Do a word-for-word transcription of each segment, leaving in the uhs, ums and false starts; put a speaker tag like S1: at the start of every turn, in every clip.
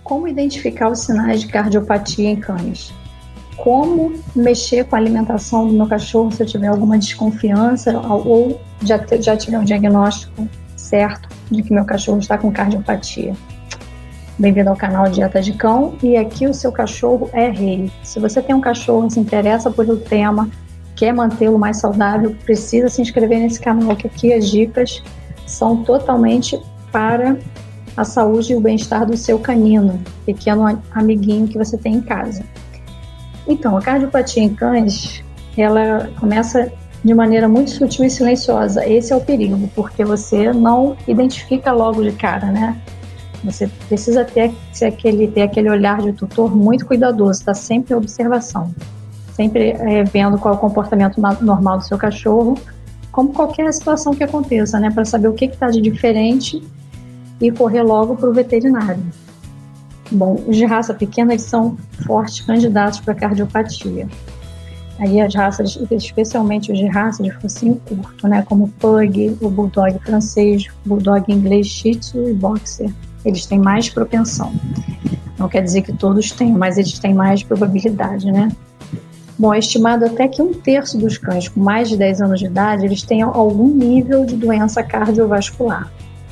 S1: Como identificar os sinais de cardiopatia em cães? Como mexer com a alimentação do meu cachorro se eu tiver alguma desconfiança ou já, já tiver um diagnóstico certo de que meu cachorro está com cardiopatia? Bem-vindo ao canal Dieta de Cão, e aqui o seu cachorro é rei. Se você tem um cachorro, se interessa por o tema, quer mantê-lo mais saudável, precisa se inscrever nesse canal, que aqui as dicas são totalmente para a saúde e o bem-estar do seu canino, pequeno amiguinho que você tem em casa. Então, a cardiopatia em cães, ela começa de maneira muito sutil e silenciosa. Esse é o perigo, porque você não identifica logo de cara, né? Você precisa ter, ter, aquele, ter aquele olhar de tutor muito cuidadoso, está sempre em observação, sempre é, vendo qual é o comportamento normal do seu cachorro, como qualquer situação que aconteça, né? Para saber o que está de diferente e correr logo para o veterinário. Bom, os de raça pequena, eles são fortes candidatos para cardiopatia. Aí as raças, especialmente os de raça de focinho curto, né, como o Pug, o Bulldog francês, o Bulldog inglês, Shih Tzu e Boxer, eles têm mais propensão. Não quer dizer que todos tenham, mas eles têm mais probabilidade, né? Bom, é estimado até que um terço dos cães com mais de dez anos de idade, eles tenham algum nível de doença cardiovascular.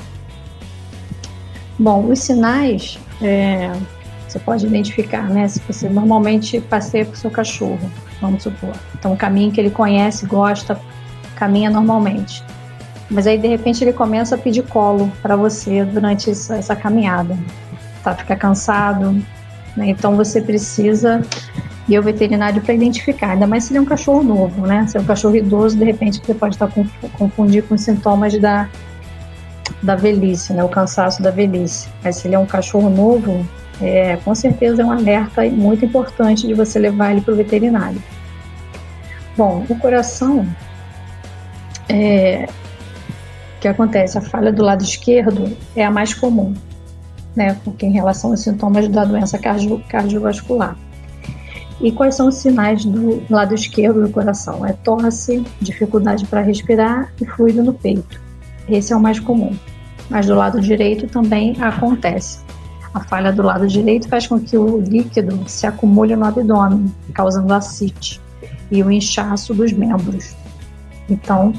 S1: Bom, os sinais, é, você pode identificar, né? Se você normalmente passeia com o seu cachorro, vamos supor. Então, o caminho que ele conhece, gosta, caminha normalmente. Mas aí, de repente, ele começa a pedir colo para você durante essa, essa caminhada. Tá? Fica cansado, né? Então, você precisa ir ao veterinário para identificar. Ainda mais se ele é um cachorro novo, né? Se é um cachorro idoso, de repente, você pode estar confundindo com sintomas da... da velhice, né, o cansaço da velhice. Mas se ele é um cachorro novo, é, com certeza é um alerta muito importante de você levar ele para o veterinário. Bom, o coração, é, o que acontece? A falha do lado esquerdo é a mais comum, né, porque em relação aos sintomas da doença cardio, cardiovascular. E quais são os sinais do lado esquerdo do coração? É tosse, dificuldade para respirar e fluido no peito. Esse é o mais comum, mas do lado direito também acontece. A falha do lado direito faz com que o líquido se acumule no abdômen, causando ascite e o inchaço dos membros. Então,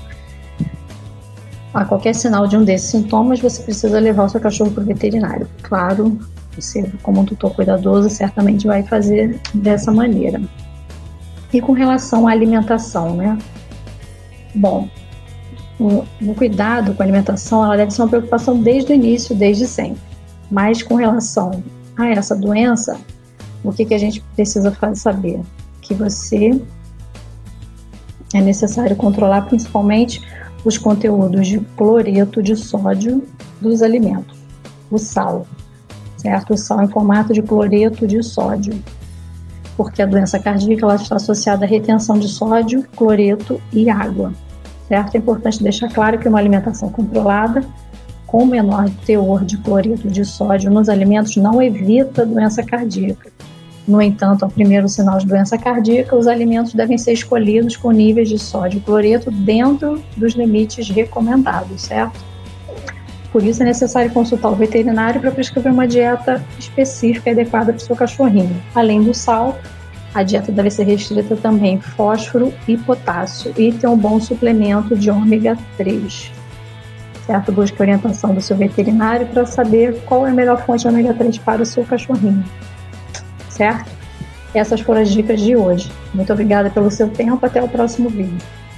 S1: a qualquer sinal de um desses sintomas, você precisa levar o seu cachorro para o veterinário. Claro, você, como um tutor cuidadoso, certamente vai fazer dessa maneira. E com relação à alimentação, né? Bom, O, o cuidado com a alimentação, ela deve ser uma preocupação desde o início, desde sempre. Mas com relação a essa doença, o que, que a gente precisa fazer, saber? Que você é necessário controlar principalmente os conteúdos de cloreto de sódio dos alimentos, o sal, certo? O sal em formato de cloreto de sódio, porque a doença cardíaca ela está associada à retenção de sódio, cloreto e água. Certo? É importante deixar claro que uma alimentação controlada, com menor teor de cloreto de sódio nos alimentos, não evita doença cardíaca. No entanto, ao primeiro sinal de doença cardíaca, os alimentos devem ser escolhidos com níveis de sódio e cloreto dentro dos limites recomendados, certo? Por isso é necessário consultar o veterinário para prescrever uma dieta específica e adequada para o seu cachorrinho. Além do sal, a dieta deve ser restrita também fósforo e potássio e ter um bom suplemento de ômega três. Certo? Busque a orientação do seu veterinário para saber qual é a melhor fonte de ômega três para o seu cachorrinho. Certo? Essas foram as dicas de hoje. Muito obrigada pelo seu tempo. Até o próximo vídeo.